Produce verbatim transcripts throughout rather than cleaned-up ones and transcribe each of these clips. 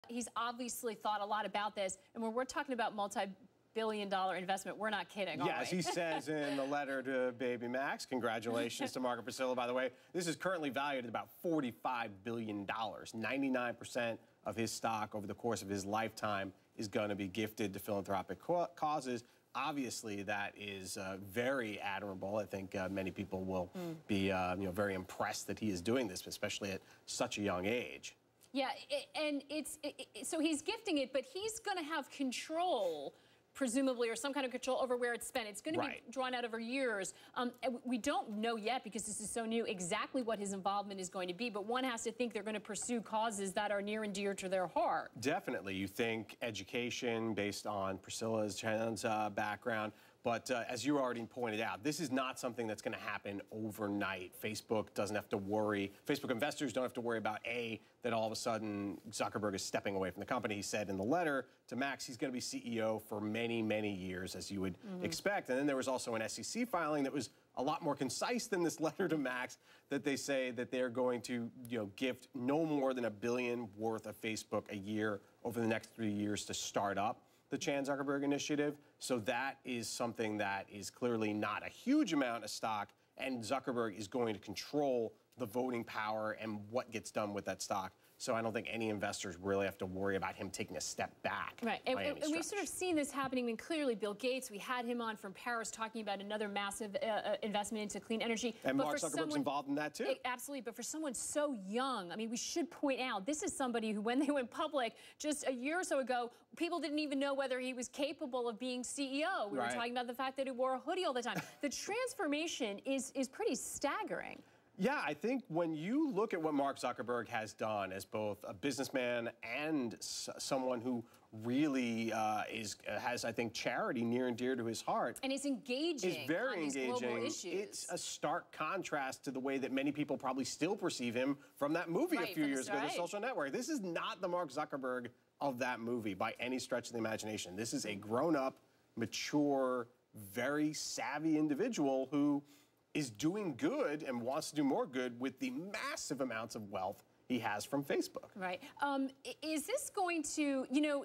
He's obviously thought a lot about this, and when we're talking about multi-billion dollar investment, we're not kidding, yeah, as he says in the letter to baby Max, congratulations to Mark and Priscilla, by the way. This is currently valued at about forty-five billion dollars. ninety-nine percent of his stock over the course of his lifetime is going to be gifted to philanthropic causes. Obviously, that is uh, very admirable. I think uh, many people will mm. be uh, you know, very impressed that he is doing this, especially at such a young age. Yeah, it, and it's it, it, so he's gifting it, but he's going to have control, presumably, or some kind of control over where it's spent. It's going right. to be drawn out over years. Um, and we don't know yet, because this is so new, exactly what his involvement is going to be. But one has to think they're going to pursue causes that are near and dear to their heart. Definitely. You think education, based on Priscilla's Chan's uh, background. But uh, as you already pointed out, this is not something that's going to happen overnight. Facebook doesn't have to worry. Facebook investors don't have to worry about, A, that all of a sudden Zuckerberg is stepping away from the company. He said in the letter to Max he's going to be C E O for many, many years, as you would mm-hmm. expect. And then there was also an S E C filing that was a lot more concise than this letter to Max, that they say that they're going to, you know, gift no more than a billion worth of Facebook a year over the next three years to start up the Chan Zuckerberg initiative. So that is something that is clearly not a huge amount of stock, and Zuckerberg is going to control the voting power and what gets done with that stock. So I don't think any investors really have to worry about him taking a step back. Right, and, and we've sort of seen this happening. I mean, clearly Bill Gates, we had him on from Paris talking about another massive uh, investment into clean energy. And but Mark for Zuckerberg's someone, involved in that too. It, absolutely, but for someone so young, I mean, we should point out, this is somebody who, when they went public just a year or so ago, people didn't even know whether he was capable of being C E O. We right. were talking about the fact that he wore a hoodie all the time. The transformation is, is pretty staggering. Yeah, I think when you look at what Mark Zuckerberg has done as both a businessman and s someone who really uh, is uh, has, I think, charity near and dear to his heart. And is engaging is very on these engaging. global issues. It's a stark contrast to the way that many people probably still perceive him from that movie right, a few years ago, right. The Social Network. This is not the Mark Zuckerberg of that movie by any stretch of the imagination. This is a grown-up, mature, very savvy individual who is doing good and wants to do more good with the massive amounts of wealth he has from Facebook. Right. Um, is this going to, you know,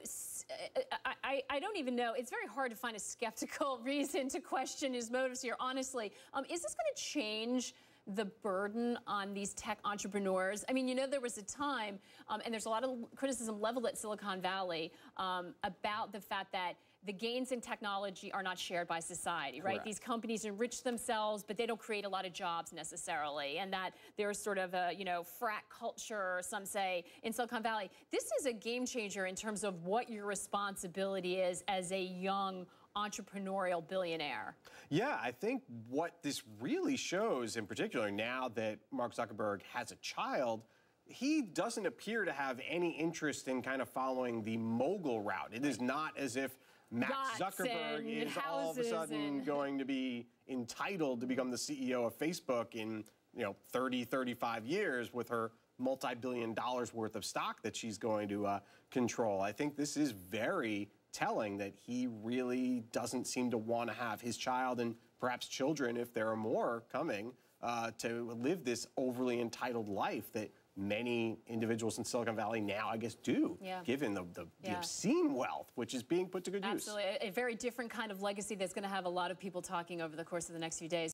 I, I, I don't even know. It's very hard to find a skeptical reason to question his motives here, honestly. Um, is this going to change the burden on these tech entrepreneurs? I mean, you know, there was a time, um, and there's a lot of criticism leveled at Silicon Valley um, about the fact that the gains in technology are not shared by society, right? Correct. These companies enrich themselves, but they don't create a lot of jobs necessarily, and that there's sort of a, you know, frat culture, some say, in Silicon Valley. This is a game changer in terms of what your responsibility is as a young entrepreneurial billionaire. Yeah, I think what this really shows, in particular now that Mark Zuckerberg has a child, he doesn't appear to have any interest in kind of following the mogul route. It is not as if Max Yachts Zuckerberg is all of a sudden and... going to be entitled to become the C E O of Facebook in, you know, thirty, thirty-five years with her multi-billion dollars worth of stock that she's going to uh, control. I think this is very telling that he really doesn't seem to want to have his child, and perhaps children, if there are more coming, uh, to live this overly entitled life that many individuals in Silicon Valley now, I guess, do, yeah. given the, the, yeah. the obscene wealth, which is being put to good Absolutely. use. Absolutely. A very different kind of legacy that's going to have a lot of people talking over the course of the next few days.